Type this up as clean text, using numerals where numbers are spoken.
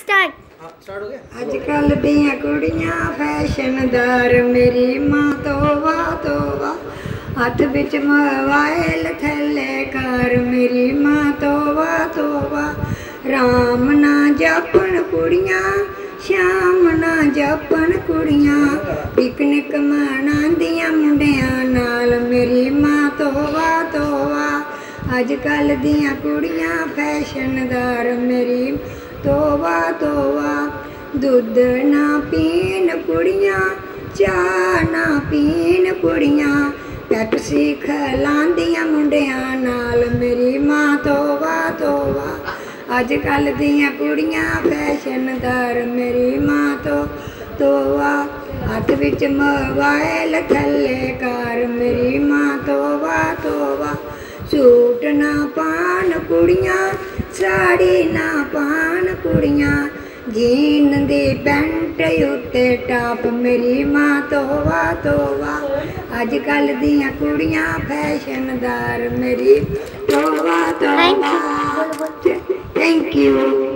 Start हो गया। अजकल दियां कुड़ियां फैशनदार मेरी मां तोवा तोवा हथ बिच मोबाइल थले कार मेरी मां तोवा तोवा राम ना जपन कुड़ियां श्याम ना जपन कुड़ियां पिकनिक मनांदियां मुंडियां नाल मेरी मां तोवा तोवा अजकल दियां कुड़ियां फैशनदार मेरी तोवा तोवा दुध ना पीन कुड़ियां चाह ना पीन कुड़ियां पैप्सी खलांदियां मुंडियां नाल मेरी मां तोवा तोवा अजकल दियां कुड़ियां फैशनदार मेरी मां तोवा हथ विच मोबाइल थले कार मेरी मां तोवा तोवा सूट ना पान कुड़ियां साड़ी ना पान कुड़ियां जीन दी पैंट उत्ते टाप मेरी मां तोवा तोवा अजकल दियां कुड़ियां फैशनदार मेरी तोवा तोवा थैंक यू।